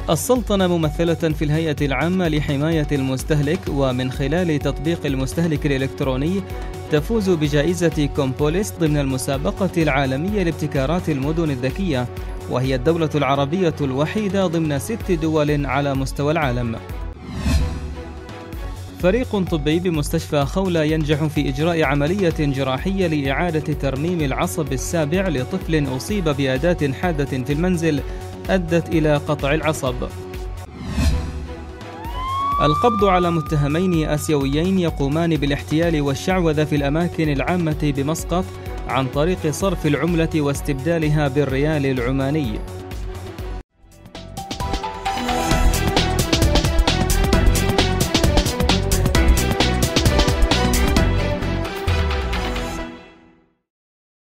السلطنة ممثلة في الهيئة العامة لحماية المستهلك، ومن خلال تطبيق المستهلك الإلكتروني تفوز بجائزة كومبوليس ضمن المسابقة العالمية لابتكارات المدن الذكية، وهي الدولة العربية الوحيدة ضمن 6 دول على مستوى العالم. فريق طبي بمستشفى خولة ينجح في إجراء عملية جراحية لإعادة ترميم العصب السابع لطفل أصيب بأداة حادة في المنزل أدت إلى قطع العصب. القبض على متهمين آسيويين يقومان بالاحتيال والشعوذة في الأماكن العامة بمسقط عن طريق صرف العملة واستبدالها بالريال العماني.